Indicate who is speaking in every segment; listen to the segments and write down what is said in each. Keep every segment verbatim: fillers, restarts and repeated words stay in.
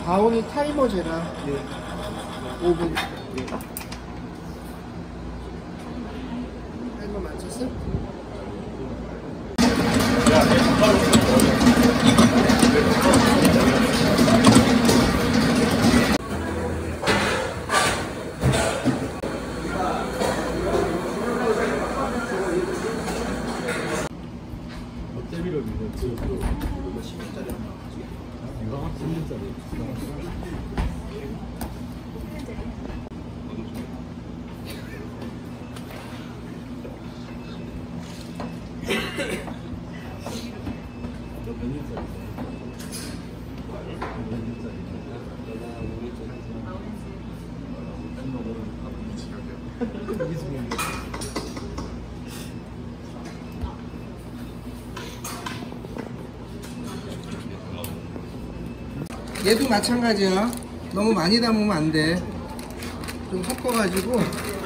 Speaker 1: 바오니 타이머 재라.
Speaker 2: 네.
Speaker 1: 오 분.
Speaker 2: 네.
Speaker 1: 타이머 맞췄어?
Speaker 2: 어때비로 이거 지역으로 이거 십 년짜리 이거 십 년짜리 너몇 년짜리? 몇 년짜리? 내가
Speaker 1: 얘도 마찬가지야. 너무 많이 담으면 안 돼. 좀 섞어가지고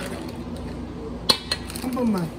Speaker 1: 한 번만.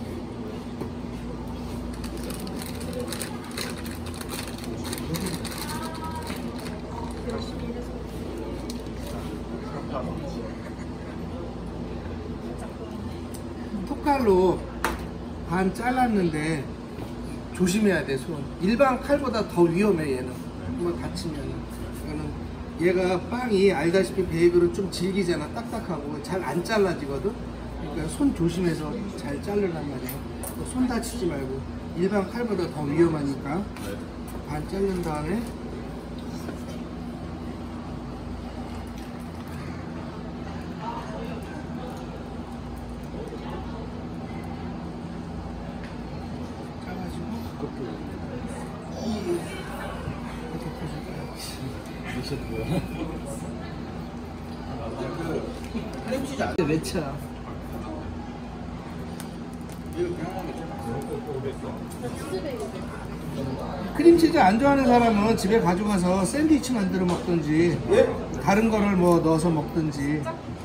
Speaker 1: 톡칼로 반 잘랐는데 조심해야 돼. 손 일반 칼보다 더 위험해. 얘는 이거 다치면. 이거는 얘가 빵이 알다시피 베이글은 좀 질기잖아. 딱딱하고 잘 안 잘라지거든. 그러니까 손 조심해서 잘 자르란 말이야. 손 다치지 말고. 일반 칼보다 더 위험하니까 반 자른 다음에
Speaker 2: 크림치즈 안
Speaker 1: 왜 차? 크림치즈 안 좋아하는 사람은 집에 가져가서 샌드위치 만들어 먹든지 다른 거를 뭐 넣어서 먹든지